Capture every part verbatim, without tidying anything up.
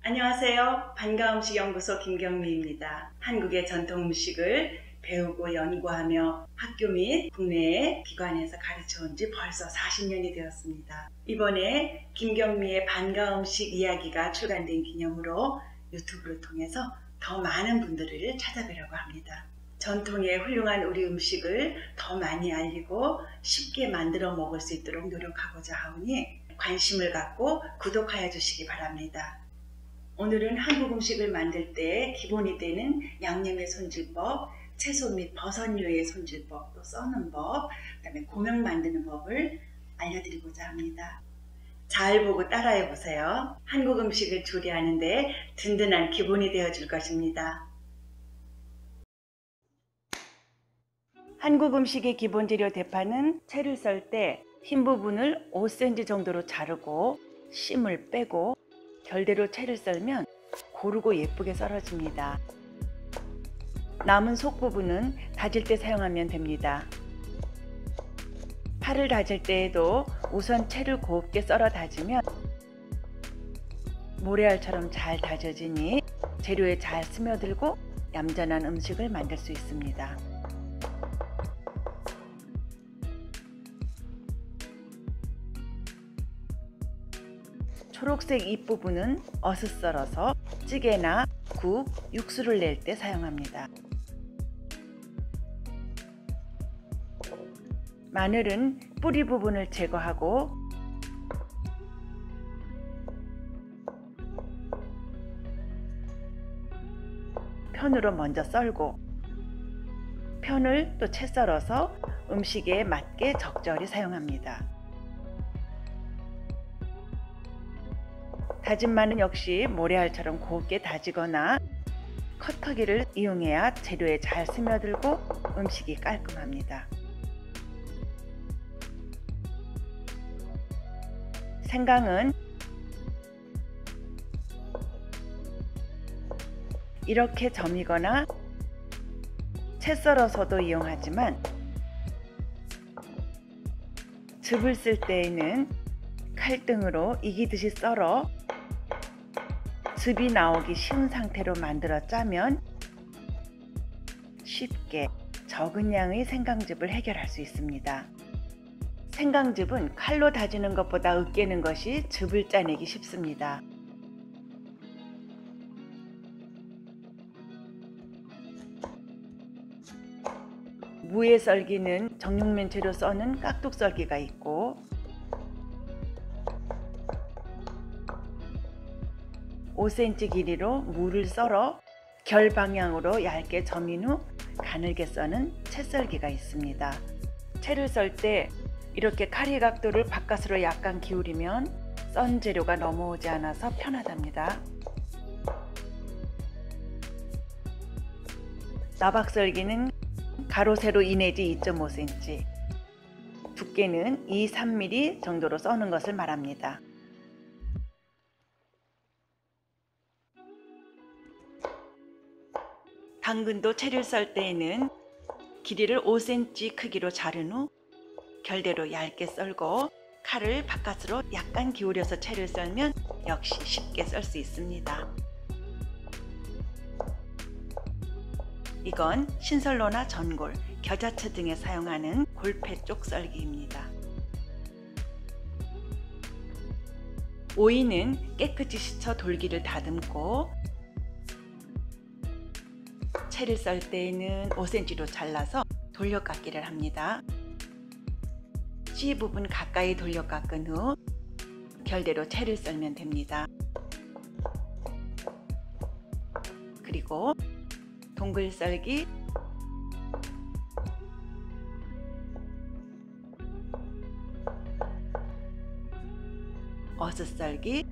안녕하세요. 반가음식 연구소 김경미입니다. 한국의 전통 음식을 배우고 연구하며 학교 및 국내의 기관에서 가르쳐온 지 벌써 사십 년이 되었습니다. 이번에 김경미의 반가음식 이야기가 출간된 기념으로 유튜브를 통해서 더 많은 분들을 찾아뵈려고 합니다. 전통의 훌륭한 우리 음식을 더 많이 알리고 쉽게 만들어 먹을 수 있도록 노력하고자 하오니 관심을 갖고 구독하여 주시기 바랍니다. 오늘은 한국 음식을 만들 때 기본이 되는 양념의 손질법, 채소 및 버섯류의 손질법, 또 써는 법, 그 다음에 고명 만드는 법을 알려드리고자 합니다. 잘 보고 따라해 보세요. 한국 음식을 조리하는데 든든한 기본이 되어줄 것입니다. 한국 음식의 기본 재료 대파는 채를 썰 때 흰 부분을 오 센티미터 정도로 자르고 심을 빼고 결대로 채를 썰면 고르고 예쁘게 썰어집니다. 남은 속 부분은 다질 때 사용하면 됩니다. 파를 다질 때에도 우선 채를 곱게 썰어 다지면 모래알처럼 잘 다져지니 재료에 잘 스며들고 얌전한 음식을 만들 수 있습니다. 초록색 잎부분은 어슷 썰어서 찌개나 국, 육수를 낼 때 사용합니다. 마늘은 뿌리 부분을 제거하고 편으로 먼저 썰고 편을 또 채 썰어서 음식에 맞게 적절히 사용합니다. 다진 마늘 역시 모래알처럼 곱게 다지거나 커터기를 이용해야 재료에 잘 스며들고 음식이 깔끔합니다. 생강은 이렇게 점이거나 채 썰어서도 이용하지만 즙을 쓸 때에는 칼등으로 이기듯이 썰어 즙이 나오기 쉬운 상태로 만들어 짜면 쉽게 적은 양의 생강즙을 해결할 수 있습니다. 생강즙은 칼로 다지는 것보다 으깨는 것이 즙을 짜내기 쉽습니다. 무에 썰기는 정육면체로 써는 깍둑썰기가 있고 오 센티미터 길이로 무를 썰어 결 방향으로 얇게 점인 후 가늘게 써는 채썰기가 있습니다. 채를 썰 때 이렇게 칼의 각도를 바깥으로 약간 기울이면 썬 재료가 넘어오지 않아서 편하답니다. 나박썰기는 가로 세로 이 내지 이 점 오 센티미터, 두께는 이, 삼 밀리미터 정도로 써는 것을 말합니다. 당근도 채를 썰 때에는 길이를 오 센티미터 크기로 자른 후 결대로 얇게 썰고 칼을 바깥으로 약간 기울여서 채를 썰면 역시 쉽게 썰 수 있습니다. 이건 신설로나 전골, 겨자채 등에 사용하는 골패 쪽 썰기입니다. 오이는 깨끗이 씻어 돌기를 다듬고 채를 썰 때에는 오 센티미터로 잘라서 돌려깎기를 합니다. 씨 부분 가까이 돌려 깎은 후 결대로 채를 썰면 됩니다. 그리고 동글 썰기, 어슷 썰기,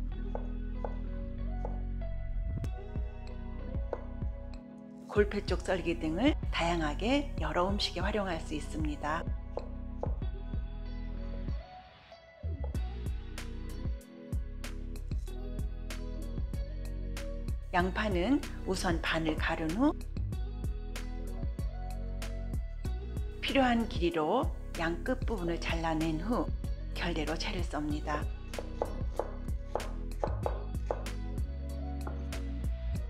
골패 쪽 썰기 등을 다양하게 여러 음식에 활용할 수 있습니다. 양파는 우선 반을 가른 후 필요한 길이로 양 끝부분을 잘라낸 후 결대로 채를 썹니다.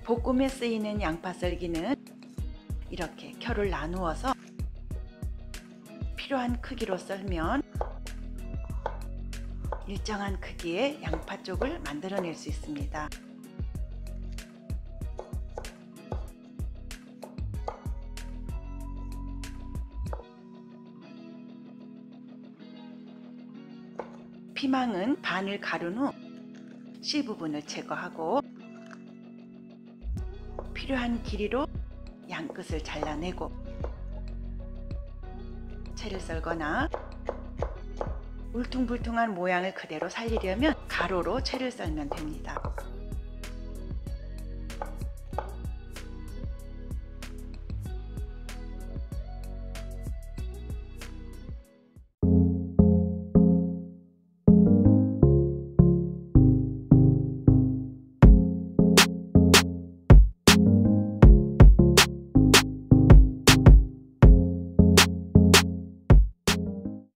볶음에 쓰이는 양파 썰기는 이렇게 켜를 나누어서 필요한 크기로 썰면 일정한 크기의 양파 쪽을 만들어낼 수 있습니다. 피망은 반을 가른 후 씨 부분을 제거하고 필요한 길이로 양끝을 잘라내고 채를 썰거나 울퉁불퉁한 모양을 그대로 살리려면 가로로 채를 썰면 됩니다.